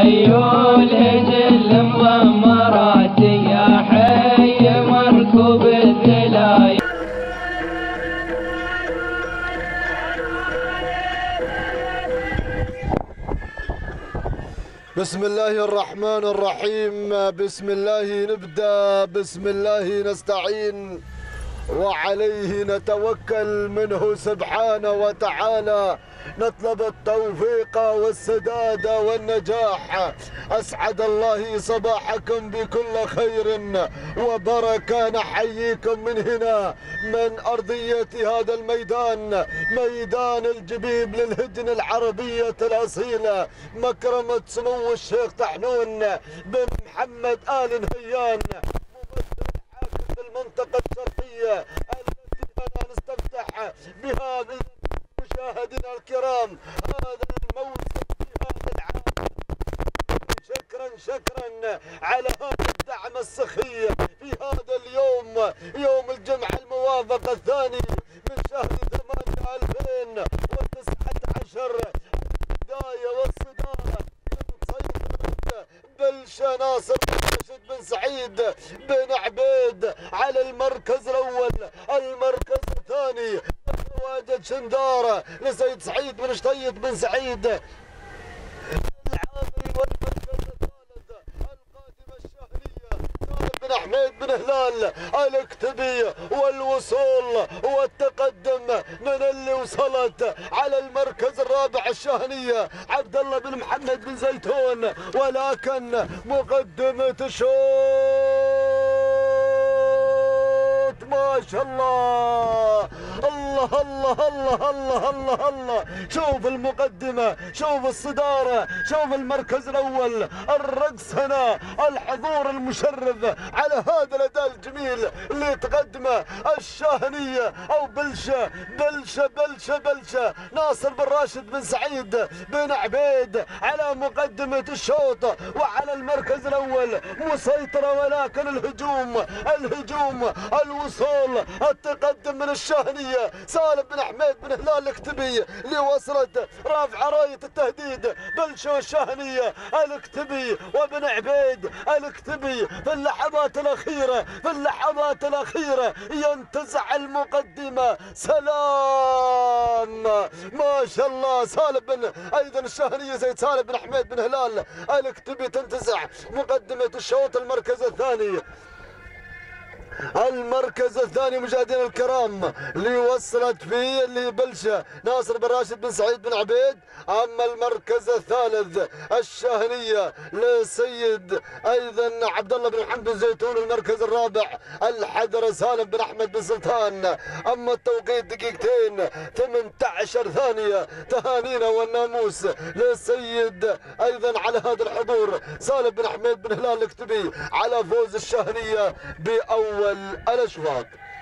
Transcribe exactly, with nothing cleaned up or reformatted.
خيول هجل مضمرات يا حي مركوب الذلايل. بسم الله الرحمن الرحيم. بسم الله نبدأ، بسم الله نستعين، وعليه نتوكل، منه سبحانه وتعالى نطلب التوفيق والسداد والنجاح. أسعد الله صباحكم بكل خير وبركة. نحييكم من هنا من أرضية هذا الميدان، ميدان الجبيب للهجن العربية الأصيلة، مكرمة سمو الشيخ طحنون بن محمد آل نهيان، ممثل حاكم المنطقة الشرقية التي أنا نستفتح بها مشاهدينا الكرام هذا الموسم في هذا العام. شكرا شكرا على هذا الدعم السخي في هذا اليوم، يوم الجمعة الموافق الثاني من شهر ثمانية ألفين وتسعة عشر. البداية والصدارة من سيطرة بلشة ناصر راشد بن سعيد بن عبيد على المركز الأول. المركز الثاني تواجد شندارة لسيد سعيد بن شطيط بن سعيد العامري. والمركز الثالث القادمة الشهرية سالم بن حميد بن هلال الاكتبي. والوصول والتقدم من اللي وصلت على المركز الرابع الشهنية عبد الله بن محمد بن زيتون، ولكن مقدمة الشوط ما شاء الله الله الله الله الله الله الله. شوف المقدمة، شوف الصدارة، شوف المركز الأول، الرقص هنا، الحضور المشرف على هذا الأداء الجميل اللي تقدمه الشاهنية أو بلشة بلشة بلشة بلشة ناصر بن راشد بن سعيد بن عبيد على مقدمة الشوط وعلى المركز الأول مسيطرة. ولكن الهجوم الهجوم الوصول التقدم من الشاهنية سالم بن حميد بن هلال الاكتبي اللي وصلت رافعه رايه التهديد. بلشة الشاهنيه الاكتبي وبن عبيد الاكتبي في اللحظات الاخيره في اللحظات الاخيره ينتزع المقدمه. سلام ما شاء الله. سالم بن ايضا الشاهنيه زيد سالم بن حميد بن هلال الاكتبي تنتزع مقدمه الشوط. المركز الثاني المركز الثاني مشاهدينا الكرام اللي وصلت فيه اللي بلشة ناصر بن راشد بن سعيد بن عبيد. اما المركز الثالث الشاهنية لسيد ايضا عبد الله بن محمد بن زيتون. المركز الرابع الحذر سالم بن احمد بن سلطان. اما التوقيت دقيقتين ثمانية عشر ثانية. تهانينا والناموس لسيد ايضا على هذا الحضور سالم بن حميد بن هلال الاكتبي على فوز الشاهنية باول الاشواط.